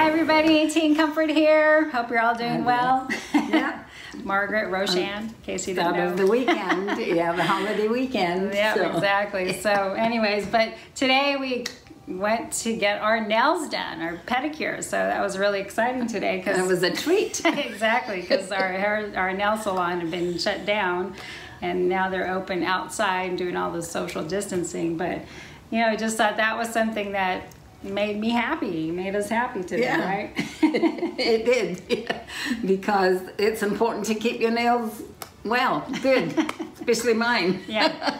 everybody, Teen Comfort here. Hope you're all doing well. Yeah. Margaret Rhoshan, in case you didn't know. Of the weekend, yeah, the holiday weekend. Yeah, so. exactly. So anyways, but today we went to get our nails done, our pedicure. So that was really exciting today. Because it was a treat. Exactly, because our nail salon had been shut down and now they're open outside doing all the social distancing. But, you know, just thought that was something that made me happy, made us happy today, yeah. right? It did, yeah. Because it's important to keep your nails well, good, especially mine. Yeah.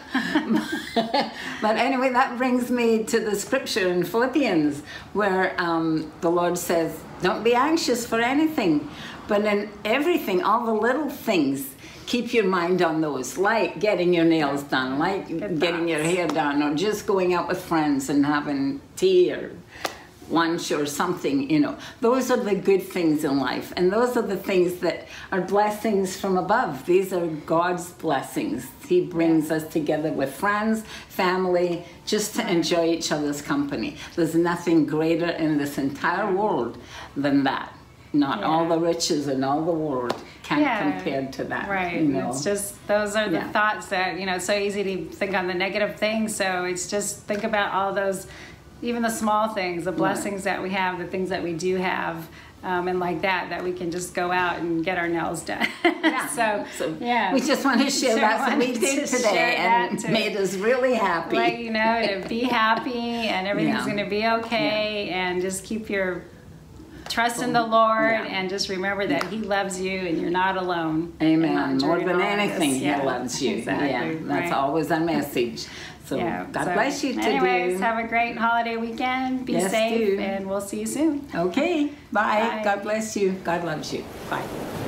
But anyway, that brings me to the scripture in Philippians where the Lord says, don't be anxious for anything, but in everything, all the little things, keep your mind on those, like getting your nails done, like getting your hair done, or just going out with friends and having tea or lunch or something, you know. Those are the good things in life, and those are the things that are blessings from above. These are God's blessings. He brings us together with friends, family, just to enjoy each other's company. There's nothing greater in this entire world than that. Not all the riches in all the world can compare to that. Right. You know? It's just, those are the thoughts that, you know, it's so easy to think on the negative things. So it's just think about all those, even the small things, the blessings that we have, the things that we do have, and like that we can just go out and get our nails done. So yeah. We just want to share that we did today and made us really happy. Let you know to be happy and everything's going to be okay, and just keep your trust in the Lord, and just remember that He loves you and you're not alone. Amen. More than anything, He loves you. Exactly. Yeah, that's always our message. So God bless you today. Anyways, have a great holiday weekend. Be safe, and we'll see you soon. Okay. Bye. Bye. God bless you. God loves you. Bye.